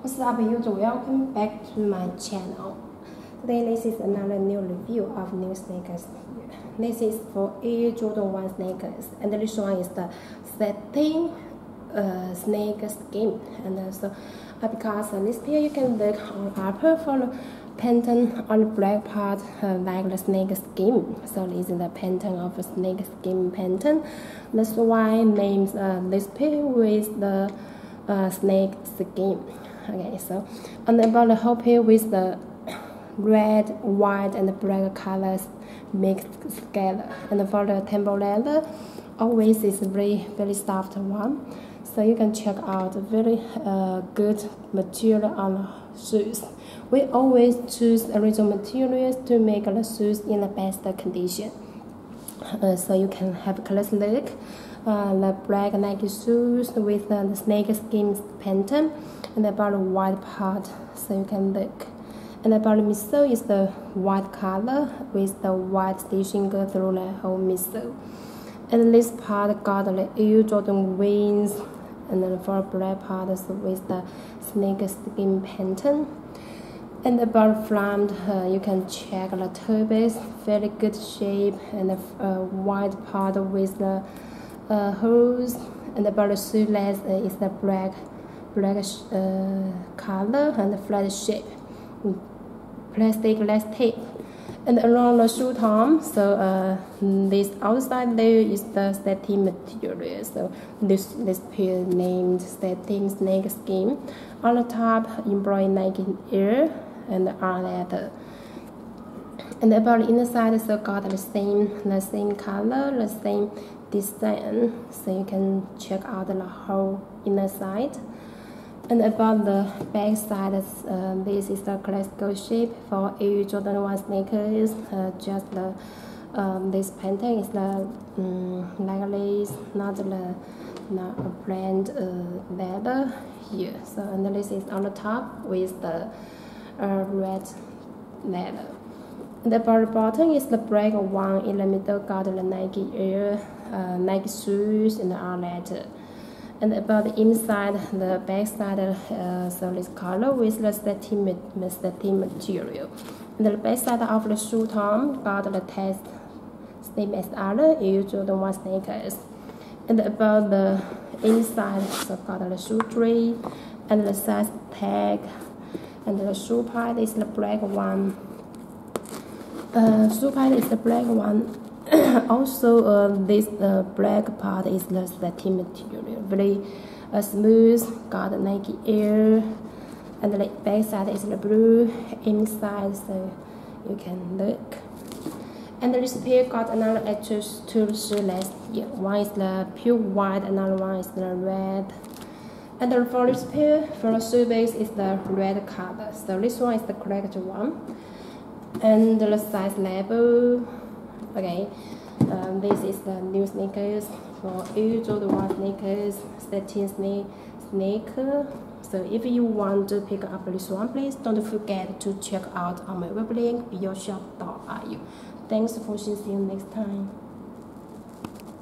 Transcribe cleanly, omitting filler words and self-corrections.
What's up YouTube? Welcome back to my channel. Today this is another new review of new sneakers. This is for Air Jordan 1 sneakers, and this one is the satin snake skin. And also because this pair you can look on upper for the pattern on the black part like the snake skin. So this is the pattern of a snake skin pattern. That's why names this pair with the snake skin. Okay, so and about the whole pair with the red, white, and black colors mixed together. And for the temple leather, always is very soft one. So you can check out very good material on shoes. We always choose original materials to make the shoes in the best condition. So you can have a close look. The black Nike shoes with the snake skin pattern, and about the white part, so you can look. And about the midsole is the white color with the white stitching go through the whole midsole. And this part got the Air Jordan wings, and then for black part is with the snake skin pattern. And about front, you can check the toe base, very good shape, and the white part with the holes. And about the shoelace is the black color and flat shape, plastic less tape. And around the shoe tom, so this outside there is the satin material. So this pair named satin snake skin. On the top, embroidered Nike Air and R leather. And about the inside, so got the same color, the same design. So you can check out the whole inner side. And about the back side, this is the classical shape for Air Jordan 1 sneakers. Just the this pattern is the like this, not a brand leather here. So and this is on the top with the red leather. And about the bottom is the black one. In the middle got the Nike Air, Nike shoes, and the R leather. And about the inside, the back side, so this color with the satin material. And the back side of the shoe tom got the text same as other Air Jordan 1 sneakers. And about the inside, so got the shoe tray and the size tag. And the shoe part is the black one. Shoe part is the black one. Also, this black part is the satin material, very smooth. Got the Nike Air, and the back side is the blue inside, so you can look. And this pair got another extra two shoelaces here. One is the pure white, another one is the red. And for this pair, for the shoe base is the red color. So this one is the correct one. And the size label. Okay, this is the new sneakers for Air Jordan 1 sneakers, satin sneaker. So if you want to pick up this one, please don't forget to check out on my web link, beyondshop.ru. Thanks for watching. See you next time.